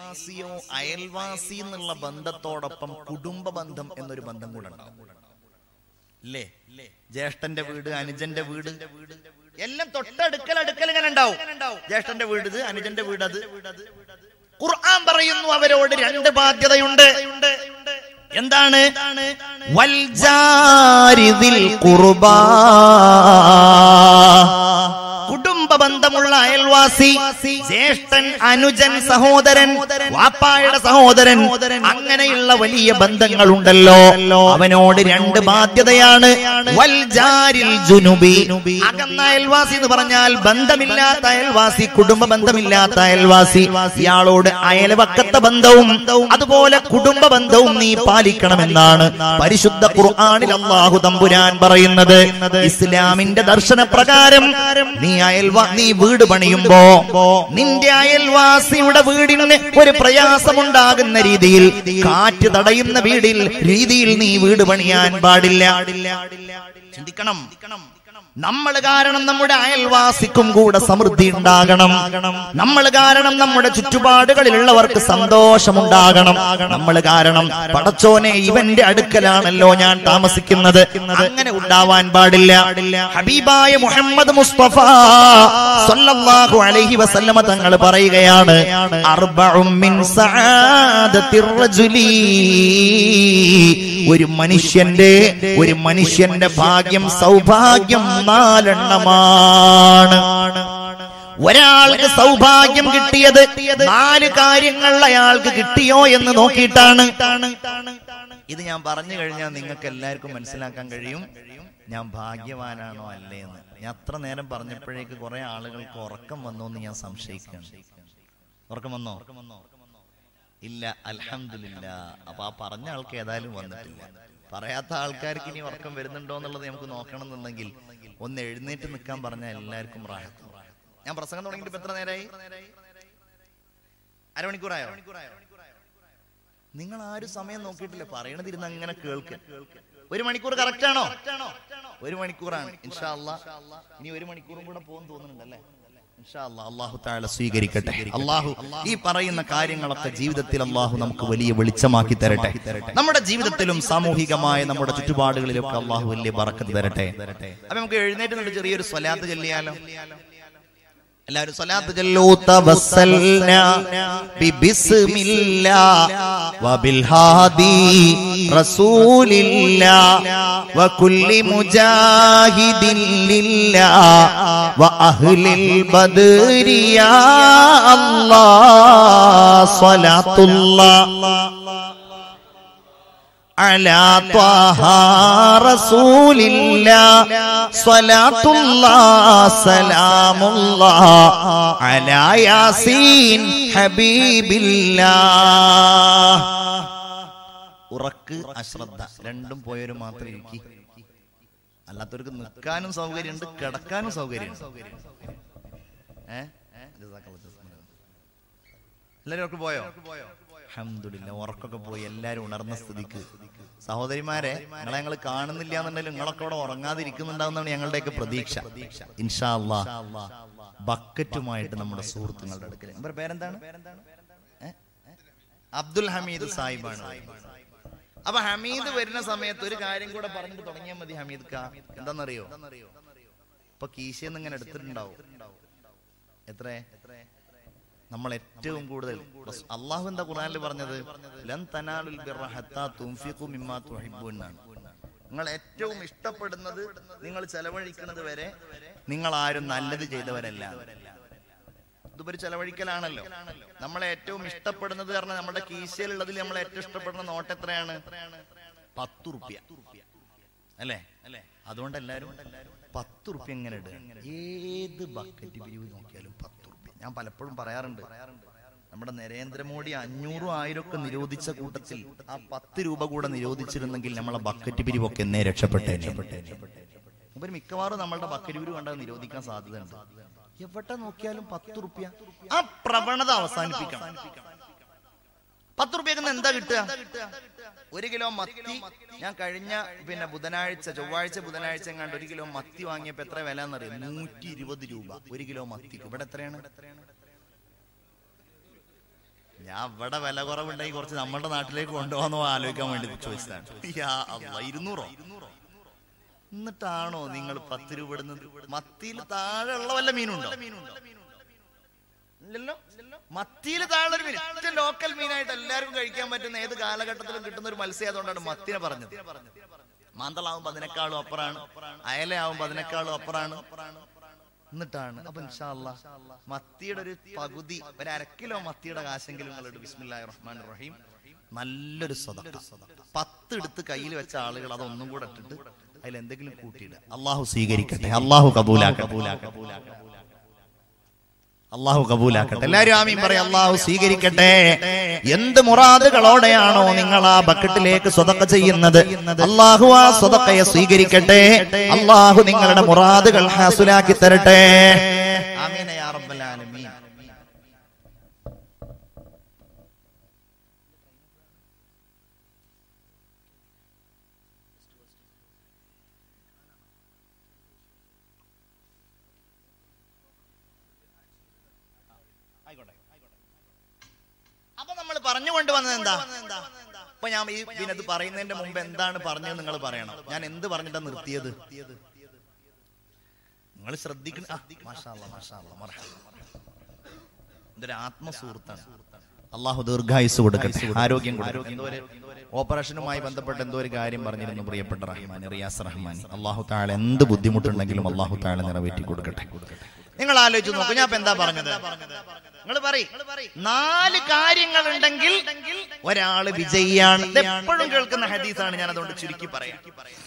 അയൽവാസിയോ അയൽവാസി എന്നുള്ള ബന്ധത്തോടൊപ്പം കുടുംബ ബന്ധം എന്നൊരു ബന്ധം കൂടെ ഉണ്ടാവും അല്ലേ? ജ്യേഷ്ഠന്റെ വീട്, അനുജന്റെ വീട് എല്ലാം തൊട്ടടുക്കൽ ഇങ്ങനെ ഉണ്ടാവും. ജ്യേഷ്ഠന്റെ വീട് ഇത്, അനുജന്റെ വീട് അത്. ഖുർആൻ പറയുന്നു അവരോട് രണ്ട് ബാധ്യതയുണ്ട്. എന്താണ്? വൽ ജാരിദിൽ ഖുർബാ, കുടുംബ ബന്ധമുള്ള അയൽവാസി, ജ്യേഷ്ഠൻ, അനുജൻ, സഹോദരൻ, വാപ്പായുടെ സഹോദരൻ, അങ്ങനെയുള്ള വലിയ ബന്ധങ്ങളുണ്ടല്ലോ, അവനോട് രണ്ട് ബാധ്യതയാണ്. വൽ ജാരിൽ ജുനുബി, അകന്ന അയൽവാസി എന്ന് പറഞ്ഞാൽ ബന്ധമില്ലാത്ത അയൽവാസി, കുടുംബ ബന്ധമില്ലാത്ത അയൽവാസി, ഇയാളോട് അയൽവക്കത്തെ ബന്ധവും അതുപോലെ കുടുംബ ബന്ധവും നീ പാലിക്കണമെന്നാണ് പരിശുദ്ധ ഖുർആനിൽ അല്ലാഹു തമ്പുരാൻ പറയുന്നത്. ഇസ്ലാമിന്റെ ദർശന പ്രകാരം നീ വീട് പണിയുമ്പോ നിന്റെ അയൽവാസിയുടെ വീടിന് ഒരു പ്രയാസമുണ്ടാകുന്ന രീതിയിൽ, കാറ്റ് തടയുന്ന രീതിയിൽ നീ വീട് പണിയാൻ പാടില്ല. ചിന്തിക്കണം. നമ്മൾ കാരണം നമ്മുടെ അയൽവാസിക്കും കൂടെ സമൃദ്ധി ഉണ്ടാകണം. നമ്മൾ കാരണം നമ്മുടെ ചുറ്റുപാടുകളിലുള്ളവർക്ക് സന്തോഷമുണ്ടാകണം. നമ്മൾ കാരണം പടച്ചോനെ ഇവന്റെ അടുക്കലാണല്ലോ ഞാൻ താമസിക്കുന്നത്, അങ്ങനെ ഉണ്ടാവാൻ പാടില്ല. ഹബീബായ മുഹമ്മദ് മുസ്തഫ സല്ലല്ലാഹു അലൈഹി വസല്ലമ തങ്ങൾ പറയുകയാണ്, അർബഉം മിൻ സആദത്തിർ റജുലി, ഒരു മനുഷ്യന്റെ ഭാഗ്യം, സൗഭാഗ്യം നാലെണ്ണമാണ്. ഒരാൾക്ക് സൗഭാഗ്യം കിട്ടിയത് 4 കാര്യങ്ങൾ അയാൾക്ക് കിട്ടിയോ എന്ന് നോക്കിയിട്ടാണ്. ഇത് ഞാൻ പറഞ്ഞു കഴിഞ്ഞാൽ നിങ്ങൾക്ക് എല്ലാവർക്കും മനസ്സിലാക്കാൻ കഴിയും ഞാൻ ഭാഗ്യവാനാണോ അല്ലേ എന്ന്. ഞാൻ അത്ര നേരം പറഞ്ഞപ്പോഴേക്ക് കുറെ ആളുകൾക്ക് ഉറക്കം വന്നോ എന്ന് ഞാൻ സംശയിക്കുകയാണ്. ഉറക്കം വന്നോ? ഇല്ല, അൽഹംദുലില്ലാ. അപ്പൊ ആ പറഞ്ഞ ആൾക്ക് ഏതായാലും വന്നിട്ടില്ല. പറയാത്ത ആൾക്കാർക്ക് ഇനി ഉറക്കം വരുന്നുണ്ടോ എന്നുള്ളത് നമുക്ക് നോക്കണം എന്നുണ്ടെങ്കിൽ ഒന്ന് എഴുന്നേറ്റ് നിൽക്കാൻ പറഞ്ഞാൽ എല്ലാവർക്കും റാഹത്ത്. ഞാൻ പ്രസംഗം തുടങ്ങിയിട്ട് ഇപ്പൊ എത്ര നേരമായി? അരമണിക്കൂറായോ? നിങ്ങൾ ആരും സമയം നോക്കിയിട്ടില്ല, പറയണതിരുന്ന് അങ്ങനെ കേൾക്കുക. 1 മണിക്കൂർ കറക്റ്റ് ആണോ? 1 മണിക്കൂറാണ്. ഇൻഷാ അല്ലാഹ് ഇനി 1 മണിക്കൂറും കൂടെ പോകുന്നു തോന്നുന്നുണ്ടല്ലേ? ഇൻഷാ അല്ലാഹ് അല്ലാഹു തആല സ്വീകരിക്കട്ടെ. അല്ലാഹു ഈ പറയുന്ന കാര്യങ്ങളൊക്കെ ജീവിതത്തിൽ അല്ലാഹു നമുക്ക് വലിയ വെളിച്ചമാക്കി തരട്ടെ. നമ്മുടെ ജീവിതത്തിലും സാമൂഹികമായ നമ്മുടെ ചുറ്റുപാടുകളിലൊക്കെ അല്ലാഹു വലിയ ബറക്കത്ത് തരട്ടെ. അപ്പൊ നമുക്ക് എഴുന്നേറ്റ് നിന്ന് ചെറിയൊരു സ്വലാത്ത് ചൊല്ലിയാലോ? എല്ലാവരും സ്വലാത്ത് ചൊല്ലൂ. തവസ്സൽനാ ബിബിസ്മില്ലാ വബിൽ ഹാദി റസൂലില്ലാ വകുല്ലി മുജാഹിദിൻ ലില്ലാ വഅഹ്ലിൽ ബദ്രി യാ അല്ലാഹ് സ്വലാത്തുല്ലാഹ് അലാ ത്വാഹ റസൂലില്ലാഹ് സ്വലാത്തുല്ലാഹ് സലാമുല്ലാഹ് അലാ യാസീൻ ഹബീബില്ലാഹ്. ഉറക്ക് അശ്രദ്ധ രണ്ടും പോയവര് മാത്രം ഇരിക്കി. അല്ലാത്തവർക്ക് നിൽക്കാനും സൗകര്യമുണ്ട്, കിടക്കാനും സൗകര്യമുണ്ട്. എല്ലാവരും പോയോ? അൽഹംദുലില്ലാ, ഉറക്കൊക്കെ പോയി. എല്ലാരും ഉണർന്ന സ്ഥിതിക്ക് സഹോദരിമാരെ, ഞങ്ങൾ കാണുന്നില്ല എന്നുണ്ടെങ്കിലും നിങ്ങളൊക്കെ അവിടെ ഉറങ്ങാതിരിക്കുന്നുണ്ടാവുന്നതാണ് ഞങ്ങളുടെയൊക്കെ പ്രതീക്ഷ. ഇൻഷാ അല്ലാഹ് ബക്കറ്റുമായിട്ട് നമ്മുടെ സുഹൃത്തുക്കളുടെ അടുക്കൽ. അവരുടെ പേരെന്താണ്? അബ്ദുൽ ഹമീദ് സാഹിബാണ്. അപ്പൊ ഹമീദ് വരുന്ന സമയത്ത് ഒരു കാര്യം കൂടെ പറഞ്ഞിട്ട് തുടങ്ങിയാൽ മതി. ഹമീദ് കാ എന്താന്നറിയോ? ഇപ്പൊ കീശയെന്ന് ഇങ്ങനെ എടുത്തിട്ടുണ്ടാവും. എത്ര നമ്മൾ ഏറ്റവും കൂടുതൽ അള്ളാഹു എന്താ ഖുർആനിൽ പറഞ്ഞത്? ലൻ തനാലുൽ ബിർറ ഹത്താ തുൻഫിഖു മിമ്മാ തുഹിബ്ബൂൻ. നിങ്ങൾ ഏറ്റവും ഇഷ്ടപ്പെടുന്നത് നിങ്ങൾ ചെലവഴിക്കുന്നത് വരെ നിങ്ങൾ ആരും നല്ലത് ചെയ്തവരല്ല. ഇതൊരു ചെലവഴിക്കലാണല്ലോ. നമ്മളെ ഏറ്റവും ഇഷ്ടപ്പെടുന്നത് കാരണം നമ്മുടെ കീശയിലുള്ളതിൽ നമ്മൾ ഏറ്റവും ഇഷ്ടപ്പെടുന്ന നോട്ട് എത്രയാണ്? 10 റുപ്യ അല്ലേ? അതുകൊണ്ട് എല്ലാരും 10 റുപ്യ എങ്ങനെ ഇടുക? ഏത് ബക്കറ്റ് പിരിവ് നോക്കിയാലും 10 റുപ്യ. ഞാൻ പലപ്പോഴും പറയാറുണ്ട്, നമ്മുടെ നരേന്ദ്രമോദി 500 1000 ഒക്കെ നിരോധിച്ച കൂട്ടത്തിൽ ആ 10 രൂപ കൂടെ നിരോധിച്ചിരുന്നെങ്കിൽ നമ്മളെ ബക്കറ്റ് പിരിവൊക്കെ എന്നേ രക്ഷപ്പെട്ടേനെ. മിക്കവാറും നമ്മളുടെ ബക്കറ്റ് പിരിവ് കണ്ടാൽ നിരോധിക്കാൻ സാധ്യതയുണ്ട്. എവിടെ നോക്കിയാലും 10 റുപ്യ. ആ പ്രവണത അവസാനിപ്പിക്കണം. 10 റുപ്യക്ക് എന്താ കിട്ടുക? 1 കിലോ മത്തി ഞാൻ കഴിഞ്ഞ ചൊവ്വാഴ്ച ബുധനാഴ്ച എങ്ങാണ്ട് 1 കിലോ മത്തി വാങ്ങിയപ്പോ എത്ര വില എന്നറിയാം? 120 രൂപ 1 കിലോ മത്തിക്ക്. ഇവിടെ എത്രയാണ്? ഞാൻ ഇവിടെ വില കുറവുണ്ടെങ്കിൽ കുറച്ച് നമ്മുടെ നാട്ടിലേക്ക് കൊണ്ടുപോകാന്നോ ആലോചിക്കാൻ വേണ്ടി ചോദിച്ചതാണ്. 200 എന്നിട്ടാണോ നിങ്ങൾ 10 രൂപ ഇടുന്നത്? മത്തിയിൽ താഴെ ഉള്ള വല്ല മീനുണ്ടോ? ഇല്ലല്ലോ. മത്തിയിൽ താഴെ ഒരു മീൻ, ഏറ്റവും ലോക്കൽ മീനായിട്ട് എല്ലാവർക്കും കഴിക്കാൻ പറ്റുന്ന ഏത് കാലഘട്ടത്തിലും കിട്ടുന്ന ഒരു മത്സ്യം. അതുകൊണ്ടാണ് മത്തിനെ പറഞ്ഞത്. മാന്തളാവുമ്പോ അതിനേക്കാളും അപ്പുറാണ്, അയലയാവുമ്പോ അതിനേക്കാളും അപ്പുറാണ്. എന്നിട്ടാണ് അപ്പൊ ഇൻഷാ അല്ലാഹ് മത്തിയുടെ ഒരു പകുതി, ഒരു 1/2 കിലോ മത്തിയുടെ കാശെങ്കിലും നിങ്ങളുടെ ബിസ്മില്ലാഹിർ റഹ്മാനിർ റഹീം നല്ലൊരു സദഖ 10 എടുത്ത് കയ്യിൽ വെച്ച ആളുകൾ അതൊന്നും കൂടെ ഇട്ടിട്ട് അതിൽ എന്തെങ്കിലും കൂട്ടിയിടുക. അള്ളാഹു സ്വീകരിക്കട്ടെ, അള്ളാഹു കബൂലാക്കട്ടെ, അള്ളാഹു കബൂലാക്കട്ടെ. എല്ലാവരും ആമീൻ പറയാം. അള്ളാഹു സ്വീകരിക്കട്ടെ. എന്ത് മുറാദുകളോടെയാണോ നിങ്ങൾ ആ ബക്കറ്റിലേക്ക് സ്വതക്ക ചെയ്യുന്നത്, അള്ളാഹു ആ സ്വതക്കയെ സ്വീകരിക്കട്ടെ. അള്ളാഹു നിങ്ങളുടെ മുറാദുകൾ ഹാസുലാക്കി തരട്ടെ. ആമീൻ യാ റബ്ബൽ ആലമീൻ. അപ്പൊ നമ്മൾ പറഞ്ഞുകൊണ്ട് വന്നത് എന്താ? അപ്പൊ ഞാൻ ഈ ഇത് പറയുന്നതിന്റെ മുമ്പ് എന്താണ് പറഞ്ഞത് നിങ്ങൾ പറയണം. ഞാൻ എന്ത് പറഞ്ഞിട്ടാ നിർത്തിയത്? നിങ്ങൾ ശ്രദ്ധിക്കണം. ഇതൊരു ആത്മസുഹൃത്താണ്. അള്ളാഹു ദീർഘായുസ് കൊടുക്കട്ടെ, ആരോഗ്യം കൊടുക്കട്ടെ. എന്തോ ഒരു ഓപ്പറേഷനുമായി ബന്ധപ്പെട്ട് എന്തോ ഒരു കാര്യം പറഞ്ഞിരുന്നു പ്രിയപ്പെട്ട റഹ്മാൻ, റിയാസ് റഹ്മാൻ. അള്ളാഹു താഴെ എന്ത് ബുദ്ധിമുട്ടുണ്ടെങ്കിലും അള്ളാഹു താഴെ നിറവേറ്റി കൊടുക്കട്ടെ. നിങ്ങൾ ആലോചിച്ച് നോക്കൂ, ഞാൻ എന്താ പറഞ്ഞത്? നിങ്ങൾ പറയും 4 കാര്യങ്ങൾ ഉണ്ടെങ്കിൽ ഒരാള് വിജയിയാണ്. എപ്പോഴും കേൾക്കുന്ന ഹദീസാണ്, ഞാൻ അതുകൊണ്ട് ചുരുക്കി പറയാം.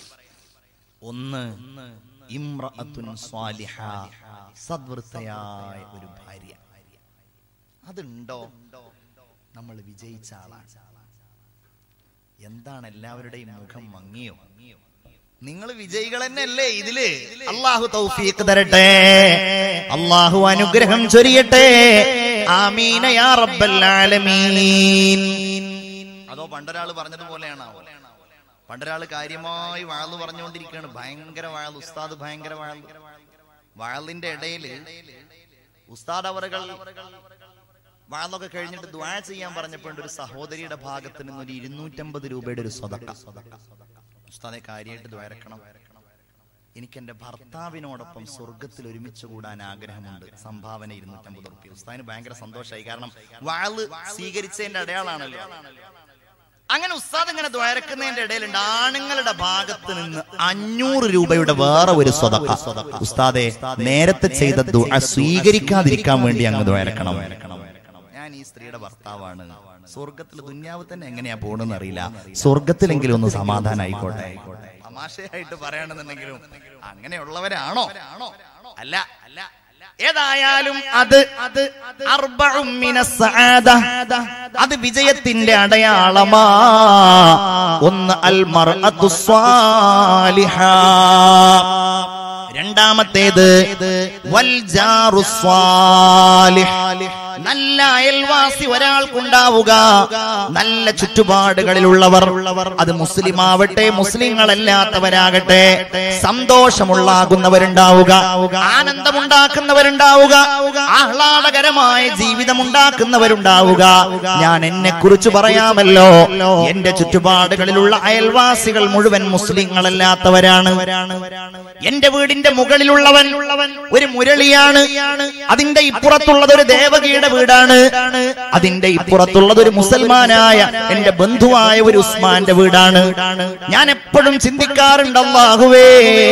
1 ഇംറഅത്തുൻ സ്വാലിഹ, സദ്വൃത്തയായ ഒരു ഭാര്യ. അതുണ്ടോ നമ്മൾ വിജയിച്ച ആളാണ്. എന്താണ് എല്ലാവരുടെയും മുഖം മങ്ങിയോ? നിങ്ങൾ വിജയികൾ തന്നെയല്ലേ ഇതില്? അള്ളാഹു തൗഫീഖ് തരട്ടെ, അള്ളാഹു അനുഗ്രഹം ചൊരിയട്ടെ. ആമീന യാ റബ്ബൽ ആലമീൻ. അതോ പണ്ടൊരാള് പറഞ്ഞതുപോലെയാണോ? പണ്ടൊരാള് കാര്യമായി വാള് പറഞ്ഞുകൊണ്ടിരിക്കുകയാണ്, ഭയങ്കര വാള്, ഉസ്താദ് ഭയങ്കര വാള്. വാളിന്റെ ഇടയില് ഉസ്താദ് അവറുകൾ വാളൊക്കെ കഴിഞ്ഞിട്ട് ദുആ ചെയ്യാൻ പറഞ്ഞപ്പോൾ ഒരു സഹോദരിയുടെ ഭാഗത്ത് നിന്ന് ഒരു 250 രൂപയുടെ ഒരു സദഖ. ഉസ്താദെ കാര്യമായിട്ട് ദ്വാരക്കണം, എനിക്ക് എന്റെ ഭർത്താവിനോടൊപ്പം സ്വർഗത്തിൽ ഒരുമിച്ച് കൂടാൻ ആഗ്രഹമുണ്ട്, സംഭാവന 250 രൂപ. ഉസ്താദിന് ഭയങ്കര സന്തോഷമായി, കാരണം വാള് സ്വീകരിച്ചതിന്റെ അടയാളാണല്ലോ. അങ്ങനെ ഉസ്താദ് ഇങ്ങനെ ദ്വാരക്കുന്നതിന്റെ ഇടയിലുണ്ട് ആണുങ്ങളുടെ ഭാഗത്ത് നിന്ന് 500 രൂപയുടെ വേറെ ഒരു സദഖ. ഉസ്താദെ നേരത്തെ ചെയ്ത ദുആ സ്വീകരിക്കാതിരിക്കാൻ വേണ്ടി അങ്ങ് ദ്വാരക്കണം. ഞാൻ ഈ സ്ത്രീയുടെ ഭർത്താവാണ്, സ്വർഗത്തിൽ ദുന്യാവ് തന്നെ എങ്ങനെയാ പോണെന്ന് അറിയില്ല, സ്വർഗത്തിലെങ്കിലും ഒന്ന് സമാധാനം ആയിക്കോട്ടെ. തമാശയായിട്ട് പറയണമെന്നുണ്ടെങ്കിലും അങ്ങനെയുള്ളവരാണോ? അല്ല. ഏതായാലും അത് വിജയത്തിന്റെ അടയാളമാ. 1 അൽ മർഅത്തു സ്വാലിഹ, രണ്ടാമത്തേത് വൽ ജാറു സ്വാലിഹ്, നല്ല അയൽവാസി ഒരാൾക്കുണ്ടാവുക. നല്ല ചുറ്റുപാടുകളിലുള്ളവർ, അത് മുസ്ലിം ആവട്ടെ മുസ്ലിങ്ങളല്ലാത്തവരാകട്ടെ, സന്തോഷമുള്ളാകുന്നവരുണ്ടാവുക, ആനന്ദമുണ്ടാക്കുന്നവരുണ്ടാവുക, ആഹ്ലാദകരമായ ജീവിതമുണ്ടാക്കുന്നവരുണ്ടാവുക. ഞാൻ എന്നെ കുറിച്ച് പറയാമല്ലോ, എന്റെ ചുറ്റുപാടുകളിലുള്ള അയൽവാസികൾ മുഴുവൻ മുസ്ലിങ്ങളല്ലാത്തവരാണ്. എന്റെ വീടിന്റെ മുകളിലുള്ളവൻ ഒരു മുരളിയാണ്, അതിന്റെ ഇപ്പുറത്തുള്ളത് ഒരു ദേവകിയുടെ വീടാണ്, അതിന്റെ ഇപ്പുറത്തുള്ളത് ഒരു മുസൽമാനായ എന്റെ ബന്ധുവായ ഒരു ഉസ്മാന്റെ വീടാണ്. ഞാൻ എപ്പോഴും ചിന്തിക്കാറുണ്ട്, അല്ലാഹുവേ,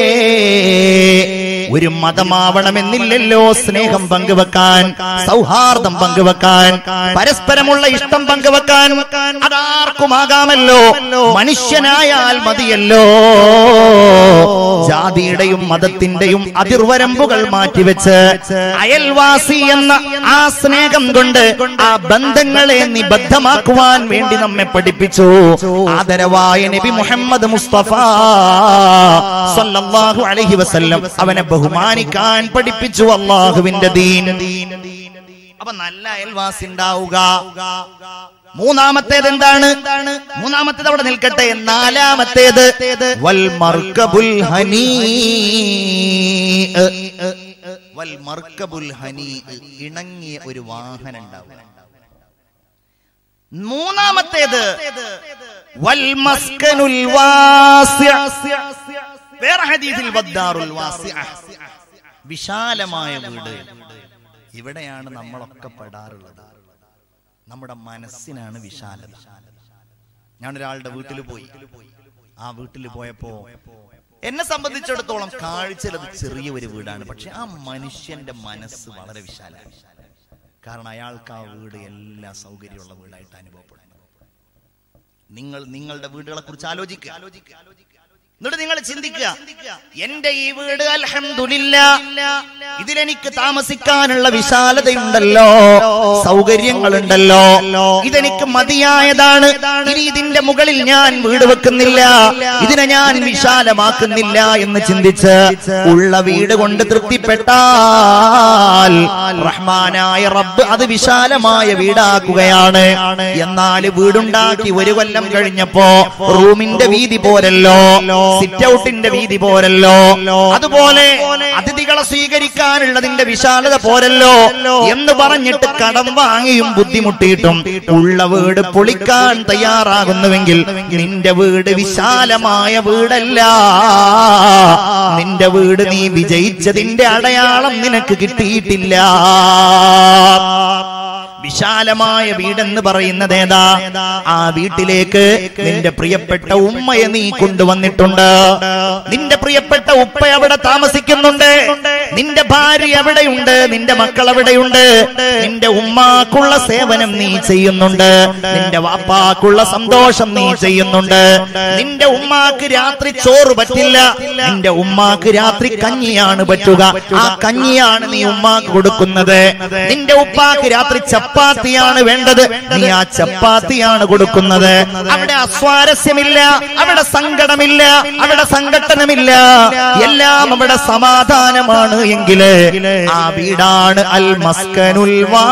ഒരു മതമാവണമെന്നില്ലല്ലോ സ്നേഹം പങ്കുവെക്കാൻ, സൗഹാർദ്ദം പങ്കുവെക്കാൻ, പരസ്പരമുള്ള ഇഷ്ടം പങ്കുവെക്കാൻ. അതാർക്കുമാകാമല്ലോ, മനുഷ്യനായാൽ മതിയല്ലോ. ജാതിയുടെയും മതത്തിന്റെയും അതിർവരമ്പുകൾ മാറ്റിവെച്ച് അയൽവാസി എന്ന ആ സ്നേഹം കൊണ്ട് ആ ബന്ധങ്ങളെ നിബദ്ധമാക്കുവാൻ വേണ്ടി നമ്മെ പഠിപ്പിച്ചു ആദരവായ നബി മുഹമ്മദ് മുസ്തഫ സല്ലല്ലാഹു അലൈഹി വസല്ലം. അവനെ ബഹുമാനിക്കാൻ പഠിപ്പിച്ചു അല്ലാഹുവിന്റെ ദീൻ. അപ്പൊ നല്ല അയൽവാസി ഉണ്ടാവുക. മൂന്നാമത്തേത് എന്താണ്? മൂന്നാമത്തേത് അവിടെ നിൽക്കട്ടെ. നാലാമത്തേത് വൽ മർകബുൽ ഹനീ, വൽ മർകബുൽ ഹനീ, ഇണങ്ങിയ ഒരു വാഹനം ഉണ്ടാവുക. മൂന്നാമത്തേത് വൽ മസ്കനുൽ വാസിഅ, വേറെ ഹദീസിൽ വദ്ദാറുൽ വാസിഅ, വിശാലമായ വീട്. ഇവിടെയാണ് നമ്മളൊക്കെ പെടാറുള്ളത്. നമ്മുടെ മനസ്സിനാണ് വിശാലത. ഞാനൊരാളുടെ വീട്ടിൽ പോയി. ആ വീട്ടിൽ പോയപ്പോ എന്നെ സംബന്ധിച്ചിടത്തോളം കാഴ്ചയിലത് ചെറിയ ഒരു വീടാണ്. പക്ഷെ ആ മനുഷ്യന്റെ മനസ്സ് വളരെ വിശാലമാണ്. കാരണം അയാൾക്ക് ആ വീട് എല്ലാ സൗകര്യമുള്ള വീടായിട്ട് അനുഭവപ്പെടുന്നു. നിങ്ങളുടെ വീടുകളെ കുറിച്ച് ആലോചിക്കുക. എന്നിട്ട് നിങ്ങൾ ചിന്തിക്കുക, എന്റെ ഈ വീട് അൽഹംദുലില്ലാഹ് ഇതിലെനിക്ക് താമസിക്കാനുള്ള വിശാലതയുണ്ടല്ലോ, സൗകര്യങ്ങളുണ്ടല്ലോ, ഇതെനിക്ക് മതിയായതാണ്. ഇനി ഇതിന്റെ മുകളിൽ ഞാൻ വീട് വെക്കുന്നില്ല, ഇതിനെ ഞാൻ വിശാലമാക്കുന്നില്ല എന്ന് ചിന്തിച്ച് ഉള്ള വീട് കൊണ്ട് തൃപ്തിപ്പെട്ടാൽ റഹ്മാനായ റബ്ബ് അത് വിശാലമായ വീടാക്കുകയാണ്. എന്നാൽ വീടുണ്ടാക്കി ഒരു കൊല്ലം കഴിഞ്ഞപ്പോ റൂമിന്റെ വീതി പോരല്ലോ, സിറ്റ് ഔട്ടിന്റെ വീതി പോരല്ലോ, അതുപോലെ അതിഥികളെ സ്വീകരിക്കാനുള്ളതിന്റെ വിശാലത പോരല്ലോ എന്ന് പറഞ്ഞിട്ട് കടം വാങ്ങിയും ബുദ്ധിമുട്ടിയിട്ടും ഉള്ള വീട് പൊളിക്കാൻ തയ്യാറാകുന്നുവെങ്കിൽ നിന്റെ വീട് വിശാലമായ വീടല്ല. നിന്റെ വീട് നീ വിജയിച്ചതിന്റെ അടയാളം നിനക്ക് കിട്ടിയിട്ടില്ല. വിശാലമായ വീടെന്ന് പറയുന്നത് ഏതാ? ആ വീട്ടിലേക്ക് നിന്റെ പ്രിയപ്പെട്ട ഉമ്മയെ നീ കൊണ്ടുവന്നിട്ടുണ്ട്. നിന്റെ പ്രിയപ്പെട്ട ഉപ്പ അവിടെ താമസിക്കുന്നുണ്ട്. നിന്റെ ഭാര്യ എവിടെയുണ്ട്? നിന്റെ മക്കൾ എവിടെയുണ്ട്? നിന്റെ ഉമ്മാക്കുള്ള സേവനം നീ ചെയ്യുന്നുണ്ട്. നിന്റെ വാപ്പാക്കുള്ള സന്തോഷം നീ ചെയ്യുന്നുണ്ട്. നിന്റെ ഉമ്മാക്ക് രാത്രി ചോറ് പറ്റില്ല, നിന്റെ ഉമ്മാക്ക് രാത്രി കഞ്ഞിയാണ് പറ്റുക. ആ കഞ്ഞിയാണ് നീ ഉമ്മാക്ക് കൊടുക്കുന്നത്. നിന്റെ ഉപ്പാക്ക് രാത്രി ചപ്പാത്തിയാണ് വേണ്ടത്, നീ ആ ചപ്പാത്തിയാണ് കൊടുക്കുന്നത്. അവിടെ അസ്വാരസ്യമില്ല, അവിടെ സങ്കടമില്ല, അവിടെ സംഘട്ടനമില്ല, എല്ലാം അവിടെ സമാധാനമാണ് എങ്കില് ആ വീടാണ് അൽ മസ്കനുൽ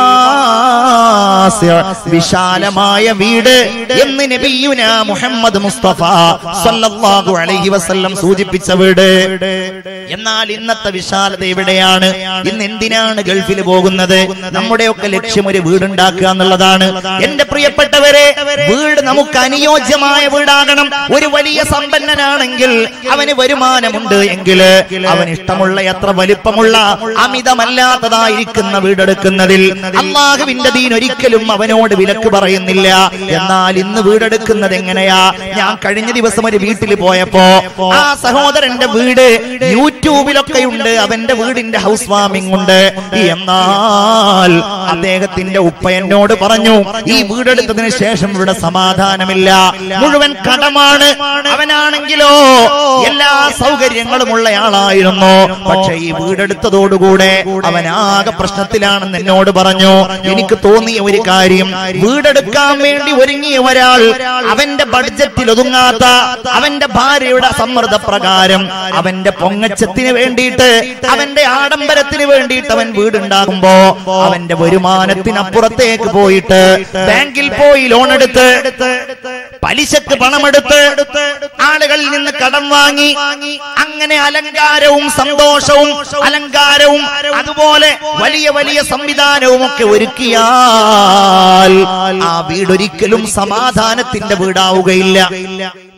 വാസിഅ, വിശാലമായ വീട് എന്ന് നബിയുനാ മുഹമ്മദ് മുസ്തഫ സല്ലല്ലാഹു അലൈഹി വസല്ലം സൂചിപ്പിച്ച വീട്. എന്നാൽ ഇന്നത്തെ വിശാലത എവിടെയാണ്? ഇന്ന് എന്തിനാണ് ഗൾഫിൽ പോകുന്നത്? നമ്മുടെയൊക്കെ ലക്ഷ്യം ഒരു വീടുണ്ടാക്കുക എന്നുള്ളതാണ്. എന്റെ പ്രിയപ്പെട്ടവരെ, വീട് നമുക്ക് അനുയോജ്യമായ വീടാകണം. ഒരു വലിയ സമ്പന്നനാണെങ്കിൽ അവന് വരുമാനമുണ്ട് എങ്കിൽ അവന് ഇഷ്ടമുള്ള എത്ര വലിപ്പമുള്ള അമിതമല്ലാത്തതായിരിക്കുന്ന വീടെടുക്കുന്നതിൽ അല്ലാഹുവിന്റെ ദീൻ ഒരിക്കലും അവനോട് വിലക്ക് പറയുന്നില്ല. എന്നാൽ ഇന്ന് വീടെടുക്കുന്നത് എങ്ങനെയാ? ഞാൻ കഴിഞ്ഞ ദിവസം ഒരു വീട്ടിൽ പോയപ്പോ ആ സഹോദരന്റെ വീട് യൂട്യൂബിലൊക്കെ ഉണ്ട്, അവന്റെ വീടിന്റെ ഹൗസ് വാമിംഗ് ഉണ്ട്. എന്നാൽ അദ്ദേഹത്തിന്റെ ഉപ്പ എന്നോട് പറഞ്ഞു, ഈ വീടെടുത്തതിന് ശേഷം ഇവിടെ സമാധാനമില്ല, മുഴുവൻ കടമാണ്. അവനാണെങ്കിലോ എല്ലാ സൗകര്യങ്ങളും ഉള്ളയാളായിരുന്നു. പക്ഷെ ഈ വീടെടുത്തതോടുകൂടെ അവനാകെ പ്രശ്നത്തിലാണെന്ന് എന്നോട് പറഞ്ഞു. എനിക്ക് തോന്നിയ ഒരു കാര്യം, വീടെടുക്കാൻ വേണ്ടി ഒരുങ്ങിയ ഒരാൾ അവന്റെ ബഡ്ജറ്റിൽ ഒതുങ്ങാത്ത അവന്റെ ഭാര്യയുടെ സമ്മർദ്ദപ്രകാരം അവന്റെ പൊങ്ങച്ചത്തിന് വേണ്ടിയിട്ട് അവന്റെ ആഡംബരത്തിന് വേണ്ടിയിട്ട് അവൻ വീടുണ്ടാകുമ്പോ അവന്റെ വരുമാനത്തിനപ്പുറത്തേക്ക് പോയിട്ട് ബാങ്കിൽ പോയി ലോൺ എടുത്ത് പലിശക്ക് പണമെടുത്ത് ആളുകളിൽ നിന്ന് കടം വാങ്ങി അങ്ങനെ അലങ്കാരവും സന്തോഷവും അലങ്കാരവും അതുപോലെ വലിയ വലിയ സംവിധാനവും ഒക്കെ ഒരുക്കിയാൽ ആ വീടൊരിക്കലും സമാധാനത്തിന്റെ വീടാവുകയില്ല.